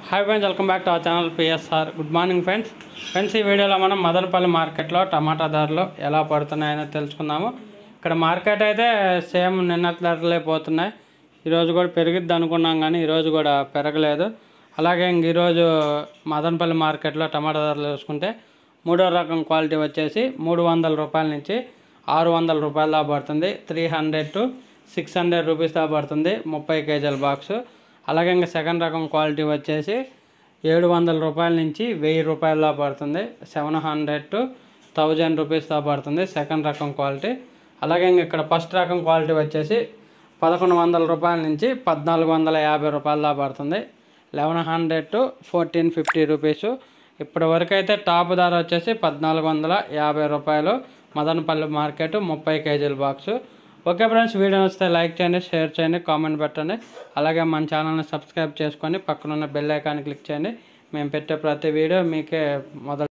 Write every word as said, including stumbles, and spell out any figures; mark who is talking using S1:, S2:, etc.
S1: Hi friends, welcome back to our channel PSR. Good morning friends. Friends ఈ వీడియోలో మనం మదనపల్లి మార్కెట్లో టమాటా ధరలు ఎలా పడుతున్నాయని తెలుసుకుందాము. ఇక్కడ మార్కెట్ అయితే సేమ్ నిన్నటి ధరలే పోతున్నాయి. ఈరోజు కూడా పెరిగిద్ది అనుకున్నాం కానీ ఈరోజు కూడా పెరగలేదు. అలాగే ఇంక ఈరోజు మదనపల్లి మార్కెట్లో టమాటా ధరలు చూసుకుంటే మూడో రకం క్వాలిటీ వచ్చేసి మూడు వందల రూపాయల నుంచి ఆరు వందల రూపాయల దాకా పడుతుంది. Three hundred to six hundred rupees దాకా పడుతుంది ముప్పై కేజీల బాక్సు. అలాగే ఇంకా సెకండ్ రకం క్వాలిటీ వచ్చేసి ఏడు వందల రూపాయల నుంచి వెయ్యి రూపాయల దాకా పడుతుంది. Seven hundred to thousand rupees దాకా పడుతుంది సెకండ్ రకం క్వాలిటీ. అలాగే ఇంక ఇక్కడ ఫస్ట్ రకం క్వాలిటీ వచ్చేసి పదకొండు వందల రూపాయల నుంచి పద్నాలుగు వందల యాభై రూపాయల దాకా పడుతుంది. Eleven hundred to fourteen fifty rupees. ఇప్పటి వరకు అయితే టాప్ ధర వచ్చేసి పద్నాలుగు వందల యాభై రూపాయలు మదనపల్లి మార్కెట్ ముప్పై కేజీల బాక్సు. ఓకే ఫ్రెండ్స్, వీడియో వస్తే లైక్ చేయండి, షేర్ చేయండి, కామెంట్ పెట్టండి. అలాగే మన ఛానల్ని సబ్స్క్రైబ్ చేసుకొని పక్కనున్న బెల్ ఐకాన్ క్లిక్ చేయండి. మేము పెట్టే ప్రతి వీడియో మీకే మొదలు